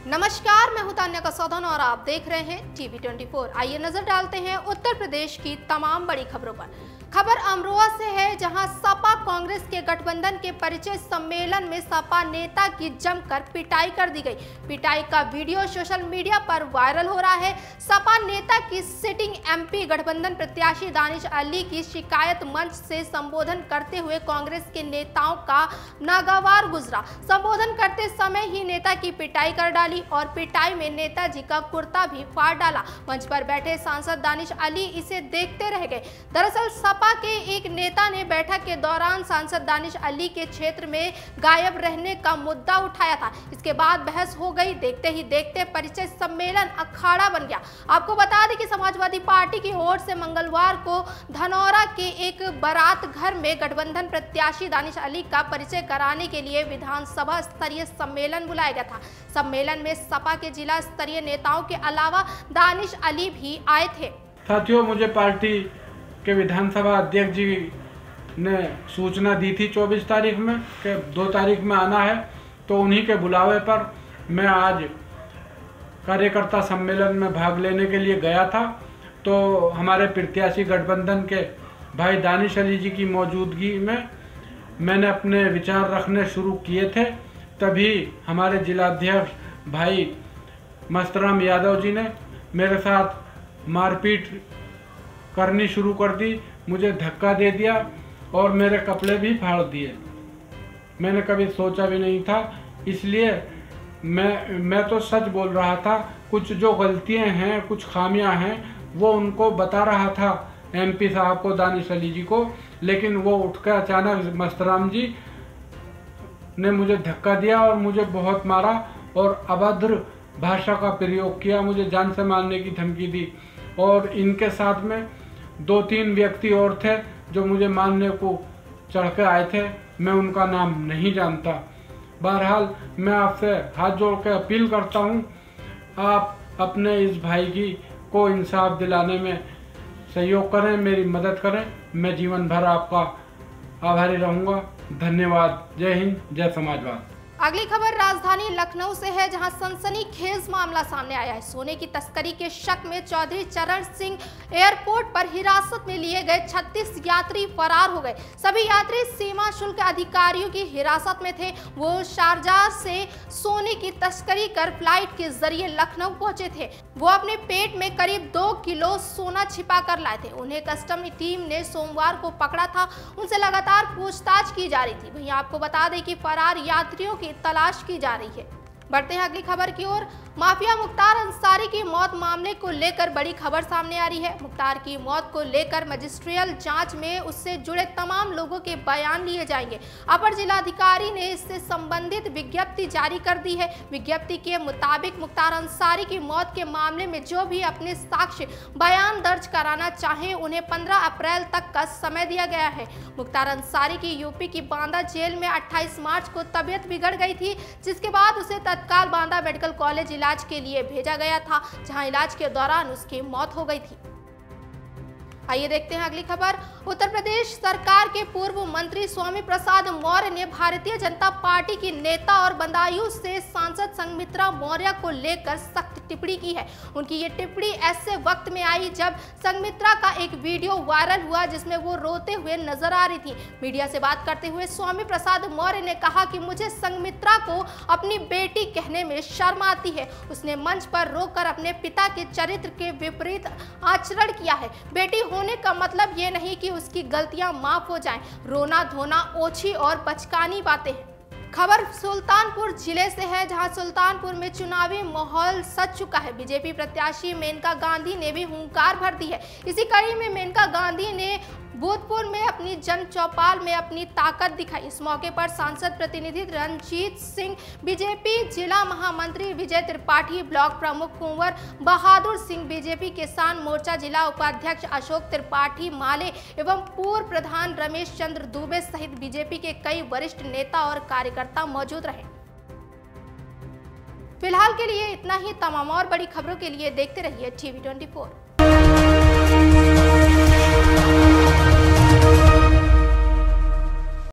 नमस्कार, मैं हूं तान्या कसौदन और आप देख रहे हैं टीवी 24। आइए नजर डालते हैं उत्तर प्रदेश की तमाम बड़ी खबरों पर। खबर अमरोहा से है, जहां सपा कांग्रेस के गठबंधन के परिचय सम्मेलन में सपा नेता की जमकर पिटाई कर दी गई। पिटाई का वीडियो सोशल मीडिया पर वायरल हो रहा है। सपा नेता की सिटिंग एमपी गठबंधन प्रत्याशी दानिश अली की शिकायत मंच से संबोधन करते हुए कांग्रेस के नेताओं का नागवार गुजरा। संबोधन करते समय ही नेता की पिटाई कर डाली और पिटाई में नेताजी का कुर्ता भी फाड़ डाला। मंच पर बैठे सांसद दानिश अली इसे देखते रह गए। दरअसल सपा के एक नेता ने बैठक के दौरान सांसद दानिश अली के क्षेत्र में गायब रहने का मुद्दा उठाया था। इसके बाद बहस हो गई। देखते ही देखते परिचय सम्मेलन अखाड़ा बन गया। आपको बता दें कि समाजवादी पार्टी की ओर से मंगलवार को धनौरा के एक बारात घर में गठबंधन प्रत्याशी दानिश अली का परिचय कराने के लिए विधानसभा स्तरीय सम्मेलन बुलाया गया था। सम्मेलन में सपा के जिला स्तरीय नेताओं के अलावा दानिश अली भी आए थे। साथियों, मुझे पार्टी के विधानसभा अध्यक्ष जी ने सूचना दी थी 24 तारीख में कि 2 तारीख में आना है, तो उन्हीं के बुलावे पर मैं आज कार्यकर्ता सम्मेलन में भाग लेने के लिए गया था। तो हमारे प्रत्याशी गठबंधन के भाई दानिश अली जी की मौजूदगी में मैंने अपने विचार रखने शुरू किए थे। तभी हमारे जिलाध्यक्ष भाई मस्तराम यादव जी ने मेरे साथ मारपीट करनी शुरू कर दी, मुझे धक्का दे दिया और मेरे कपड़े भी फाड़ दिए। मैंने कभी सोचा भी नहीं था, इसलिए मैं तो सच बोल रहा था। कुछ जो गलतियां हैं, कुछ खामियां हैं, वो उनको बता रहा था एमपी साहब को, दानिश अली जी को। लेकिन वो उठकर अचानक मस्तराम जी ने मुझे धक्का दिया और मुझे बहुत मारा और अभद्र भाषा का प्रयोग किया, मुझे जान से मारने की धमकी दी। और इनके साथ में 2-3 व्यक्ति और थे जो मुझे मारने को चढ़ के आए थे। मैं उनका नाम नहीं जानता। बहरहाल मैं आपसे हाथ जोड़ के अपील करता हूं, आप अपने इस भाई को इंसाफ दिलाने में सहयोग करें, मेरी मदद करें। मैं जीवन भर आपका आभारी रहूंगा। धन्यवाद। जय हिंद, जय समाजवाद। अगली खबर राजधानी लखनऊ से है, जहां सनसनीखेज मामला सामने आया है। सोने की तस्करी के शक में चौधरी चरण सिंह एयरपोर्ट पर हिरासत में लिए गए 36 यात्री फरार हो गए। सभी यात्री सीमा शुल्क अधिकारियों की हिरासत में थे। वो शारजाह से सोने की तस्करी कर फ्लाइट के जरिए लखनऊ पहुंचे थे। वो अपने पेट में करीब 2 किलो सोना छिपा कर लाए थे। उन्हें कस्टम टीम ने सोमवार को पकड़ा था। उनसे लगातार पूछताछ की जा रही थी। वहीं आपको बता दें कि फरार यात्रियों की तलाश की जा रही है। बढ़ते हैं अगली खबर की ओर। माफिया मुख्तार अंसारी की मौत मामले को लेकर बड़ी खबर सामने आ रही है। मुख्तार की मौत को लेकर मजिस्ट्रियल जांच में उससे जुड़े तमाम लोगों के बयान लिए जाएंगे। अपर जिलाधिकारी ने इससे संबंधित विज्ञप्ति जारी कर दी है। विज्ञप्ति के मुताबिक मुख्तार अंसारी की मौत के मामले में जो भी अपने साक्ष्य बयान दर्ज कराना चाहें, उन्हें 15 अप्रैल तक का समय दिया गया है। मुख्तार अंसारी की यूपी की बांदा जेल में 28 मार्च को तबीयत बिगड़ गई थी, जिसके बाद उसे तत्काल बांदा मेडिकल कॉलेज इलाज के लिए भेजा गया था, जहां इलाज के दौरान उसकी मौत हो गई थी। आइए देखते हैं अगली खबर। उत्तर प्रदेश सरकार के पूर्व मंत्री स्वामी प्रसाद मौर्य ने भारतीय जनता पार्टी की नेता और बदायूं से सांसद संघमित्रा मौर्य को लेकर सख्त टिप्पणी की है। उनकी ये टिप्पणी ऐसे वक्त में आई जब संघमित्रा का एक वीडियो वायरल हुआ, जिसमें वो रोते हुए नजर आ रही थी। मीडिया से बात करते हुए स्वामी प्रसाद मौर्य ने कहा कि मुझे संघमित्रा को अपनी बेटी कहने में शर्म आती है। उसने मंच पर रोकर अपने पिता के चरित्र के विपरीत आचरण किया है। बेटी होने का मतलब ये नहीं कि उसकी गलतियां माफ हो जाएं। रोना धोना ओछी और बचकानी बातें हैं। खबर सुल्तानपुर जिले से है, जहां सुल्तानपुर में चुनावी माहौल सज चुका है। बीजेपी प्रत्याशी मेनका गांधी ने भी हुंकार भर दी है। इसी कड़ी में मेनका गांधी ने भूतपुर में अपनी जन चौपाल में अपनी ताकत दिखाई। इस मौके पर सांसद प्रतिनिधि रंजीत सिंह, बीजेपी जिला महामंत्री विजय त्रिपाठी, ब्लॉक प्रमुख कुंवर बहादुर सिंह, बीजेपी किसान मोर्चा जिला उपाध्यक्ष अशोक त्रिपाठी माले एवं पूर्व प्रधान रमेश चंद्र दुबे सहित बीजेपी के कई वरिष्ठ नेता और कार्यकर्ता मौजूद रहे। फिलहाल के लिए इतना ही। तमाम और बड़ी खबरों के लिए देखते रहिए टीवी 24।